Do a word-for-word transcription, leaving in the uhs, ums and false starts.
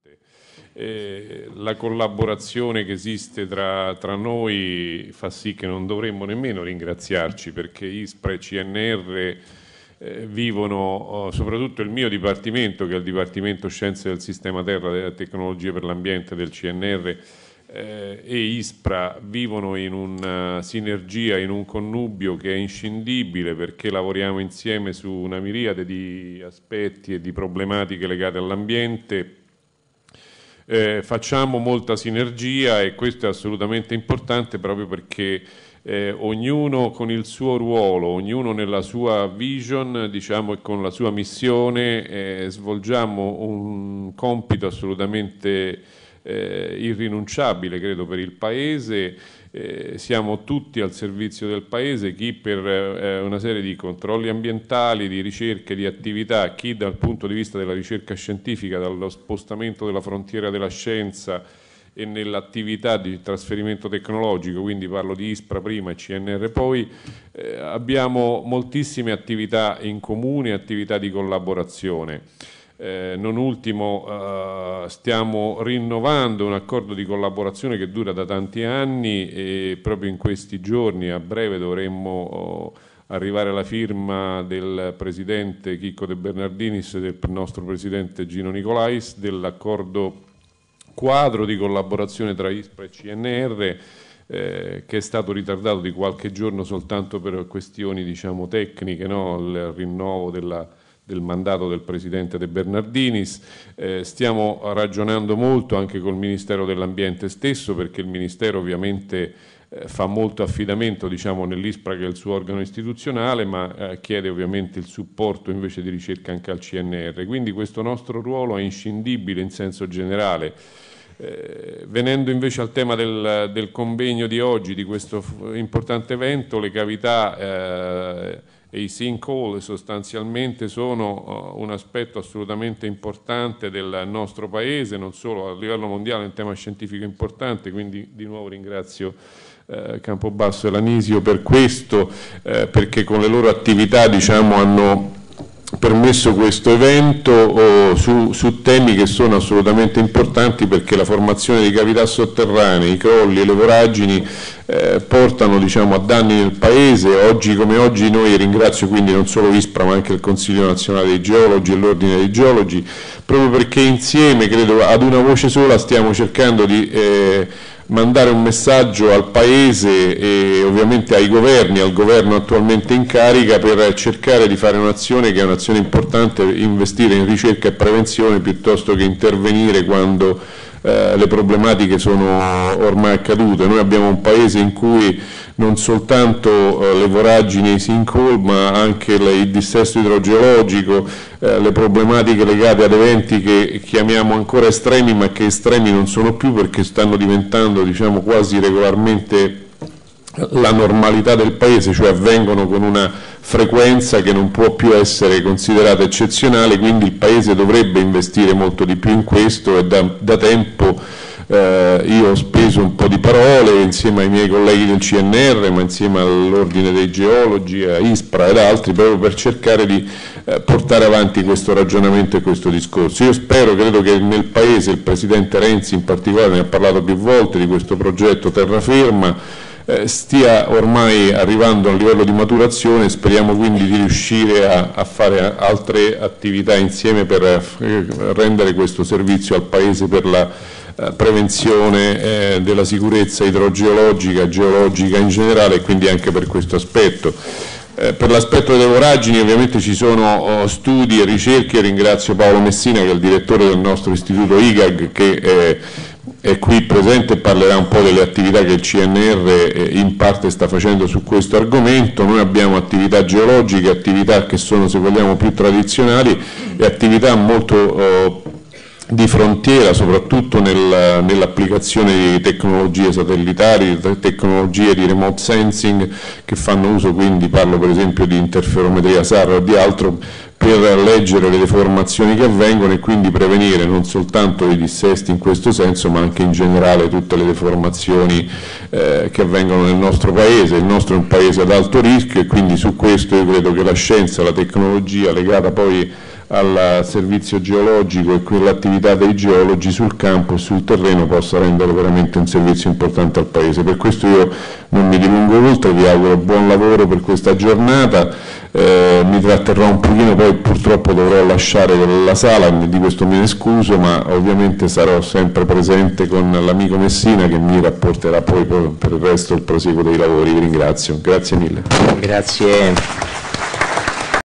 Eh, la collaborazione che esiste tra, tra noi fa sì che non dovremmo nemmeno ringraziarci, perché ISPRA e C N R eh, vivono, oh, soprattutto il mio dipartimento, che è il Dipartimento Scienze del Sistema Terra delle Tecnologie per l'Ambiente del C N R, eh, e ISPRA vivono in una sinergia, in un connubio che è inscindibile, perché lavoriamo insieme su una miriade di aspetti e di problematiche legate all'ambiente. Eh, facciamo molta sinergia e questo è assolutamente importante, proprio perché eh, ognuno con il suo ruolo, ognuno nella sua vision, diciamo, e con la sua missione eh, svolgiamo un compito assolutamente eh, irrinunciabile, credo, per il Paese. Eh, siamo tutti al servizio del Paese, chi per eh, una serie di controlli ambientali, di ricerche, di attività, chi dal punto di vista della ricerca scientifica, dallo spostamento della frontiera della scienza e nell'attività di trasferimento tecnologico, quindi parlo di ISPRA prima e C N R poi, eh, abbiamo moltissime attività in comune, attività di collaborazione. Eh, non ultimo eh, stiamo rinnovando un accordo di collaborazione che dura da tanti anni e proprio in questi giorni, a breve, dovremmo oh, arrivare alla firma del presidente Chicco De Bernardinis e del nostro presidente Gino Nicolais dell'accordo quadro di collaborazione tra ISPRA e C N R, eh, che è stato ritardato di qualche giorno soltanto per questioni, diciamo, tecniche, no? Il rinnovo della del mandato del Presidente De Bernardinis. Eh, stiamo ragionando molto anche col Ministero dell'Ambiente stesso, perché il Ministero ovviamente eh, fa molto affidamento, diciamo, nell'ISPRA, che è il suo organo istituzionale, ma eh, chiede ovviamente il supporto invece di ricerca anche al C N R. Quindi questo nostro ruolo è inscindibile in senso generale. Eh, venendo invece al tema del, del convegno di oggi, di questo importante evento, le cavità eh, e i sinkhole sostanzialmente sono uh, un aspetto assolutamente importante del nostro Paese, non solo a livello mondiale, è un tema scientifico importante, quindi di nuovo ringrazio uh, Campobasso e Lanisio per questo, uh, perché con le loro attività, diciamo, hanno permesso questo evento oh, su, su temi che sono assolutamente importanti, perché la formazione di cavità sotterranee, i crolli e le voragini eh, portano, diciamo, a danni nel Paese. Oggi come oggi noi, ringrazio quindi non solo ISPRA ma anche il Consiglio Nazionale dei Geologi e l'Ordine dei Geologi, proprio perché insieme, credo, ad una voce sola stiamo cercando di eh, mandare un messaggio al Paese e ovviamente ai governi, al governo attualmente in carica, per cercare di fare un'azione che è un'azione importante, investire in ricerca e prevenzione piuttosto che intervenire quando eh, le problematiche sono ormai accadute. Noi abbiamo un Paese in cui non soltanto eh, le voragini e i sinkhole, ma anche le, il dissesto idrogeologico, eh, le problematiche legate ad eventi che chiamiamo ancora estremi, ma che estremi non sono più, perché stanno diventando, diciamo, quasi regolarmente la normalità del Paese, cioè avvengono con una frequenza che non può più essere considerata eccezionale. Quindi il Paese dovrebbe investire molto di più in questo, e da, da tempo Eh, io ho speso un po' di parole insieme ai miei colleghi del C N R, ma insieme all'Ordine dei Geologi, a ISPRA ed altri, proprio per cercare di eh, portare avanti questo ragionamento e questo discorso. Io spero, credo che nel Paese, il Presidente Renzi in particolare ne ha parlato più volte di questo progetto terraferma, eh, stia ormai arrivando a un livello di maturazione. Speriamo quindi di riuscire a, a fare altre attività insieme per eh, rendere questo servizio al Paese per la prevenzione eh, della sicurezza idrogeologica, geologica in generale, e quindi anche per questo aspetto. Eh, per l'aspetto delle voragini ovviamente ci sono oh, studi e ricerche. Ringrazio Paolo Messina, che è il direttore del nostro istituto I G A G, che eh, è qui presente e parlerà un po' delle attività che il C N R eh, in parte sta facendo su questo argomento. Noi abbiamo attività geologiche, attività che sono, se vogliamo, più tradizionali, e attività molto oh, di frontiera, soprattutto nel, nell'applicazione di tecnologie satellitari, tecnologie di remote sensing, che fanno uso, quindi parlo per esempio di interferometria S A R o di altro, per leggere le deformazioni che avvengono e quindi prevenire non soltanto i dissesti in questo senso, ma anche in generale tutte le deformazioni eh, che avvengono nel nostro Paese. Il nostro è un Paese ad alto rischio, e quindi su questo io credo che la scienza, la tecnologia legata poi al servizio geologico e quell'attività dei geologi sul campo e sul terreno possa rendere veramente un servizio importante al Paese. Per questo io non mi dilungo oltre, vi auguro buon lavoro per questa giornata, eh, mi tratterrò un pochino, poi purtroppo dovrò lasciare la sala, di questo me ne scuso, ma ovviamente sarò sempre presente con l'amico Messina che mi rapporterà poi per il resto il proseguo dei lavori. Vi ringrazio, grazie mille. Grazie.